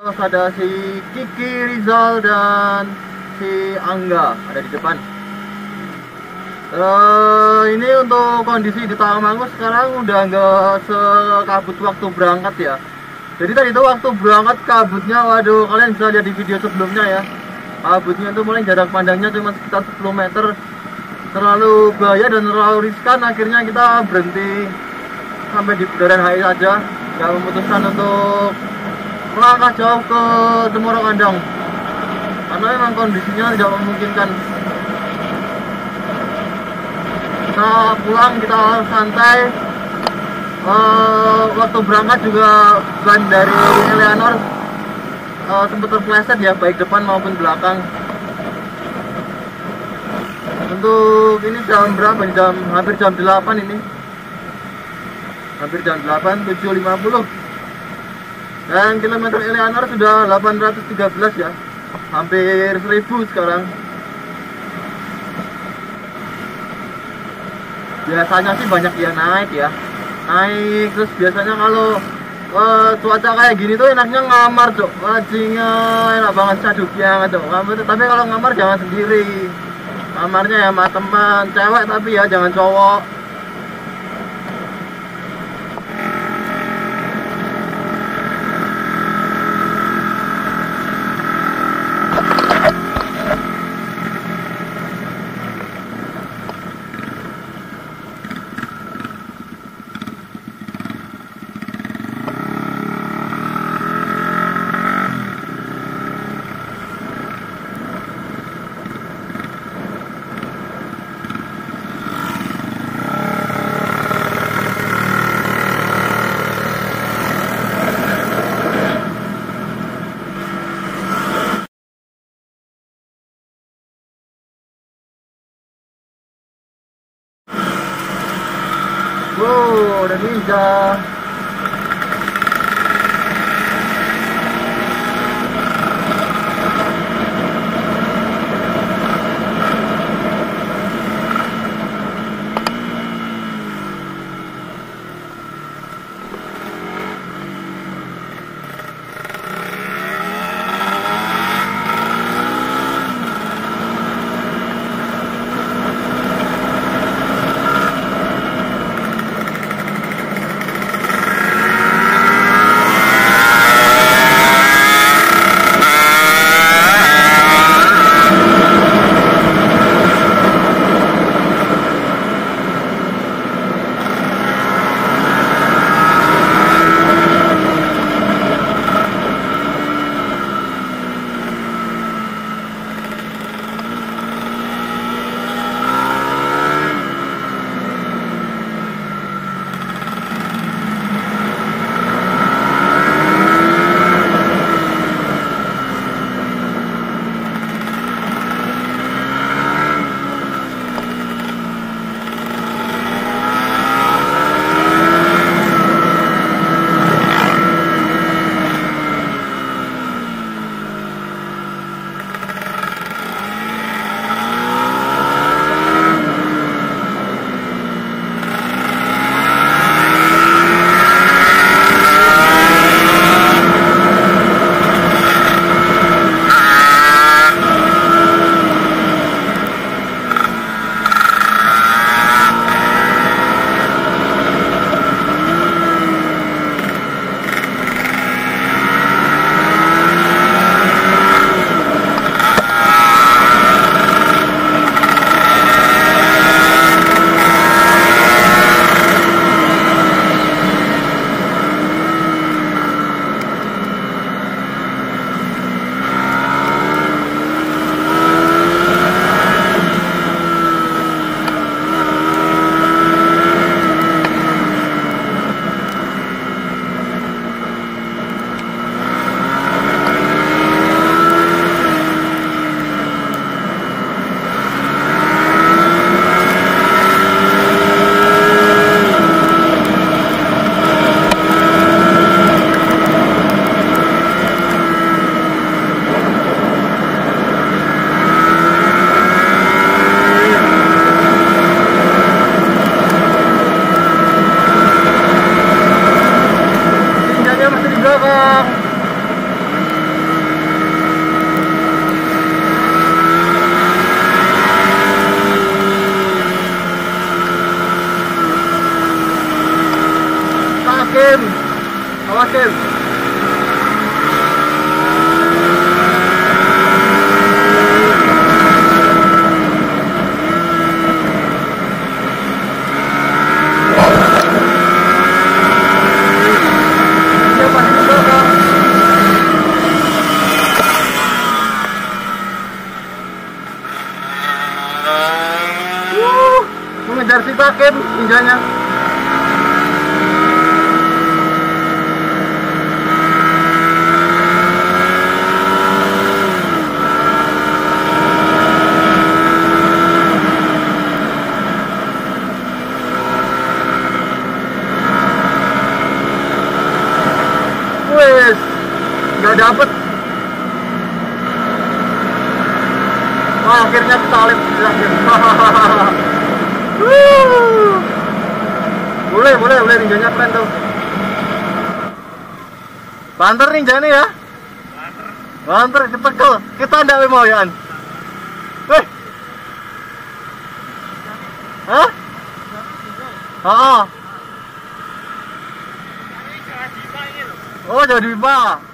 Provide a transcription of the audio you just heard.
Terus ada si Kiki Rizal dan si Angga ada di depan. Ini untuk kondisi di Tawangmangu sekarang udah nggak sekabut waktu berangkat ya. Jadi tadi itu waktu berangkat kabutnya, waduh, kalian bisa lihat di video sebelumnya ya. Kabutnya itu mulai jarak pandangnya cuma sekitar 10 meter. Terlalu bahaya dan terlalu riskan, akhirnya kita berhenti sampai di Bundaran HI saja. Nggak memutuskan untuk melangkah jauh ke Demoro Kandang karena memang kondisinya tidak memungkinkan. Kita pulang, kita santai. Waktu berangkat juga ban dari Eleanor sempat terpleset ya, baik depan maupun belakang. Untuk ini jam berapa? Hampir jam 8 ini. Hampir jam 8, 7.50. Dan kilometer Eleanor sudah 813 ya. Hampir 1000 sekarang. Biasanya sih banyak yang naik ya. Naik terus biasanya kalau cuaca kayak gini tuh enaknya ngamar, Cok. Wajingnya enak banget, saduk banget, Cok. Tapi kalau ngamar jangan sendiri. Ngamarnya ya sama teman, cewek tapi ya jangan cowok. Wow, udah ninja. ngejar si Takim ninjanya. Wes, nggak dapet. Wah, akhirnya kesalip terakhir. boleh ninjanya keren tuh. Banter ninjanya ya. Banter ketekel. Kita ndak mau ya an. Hah? Oh. Oh, jadi Pak.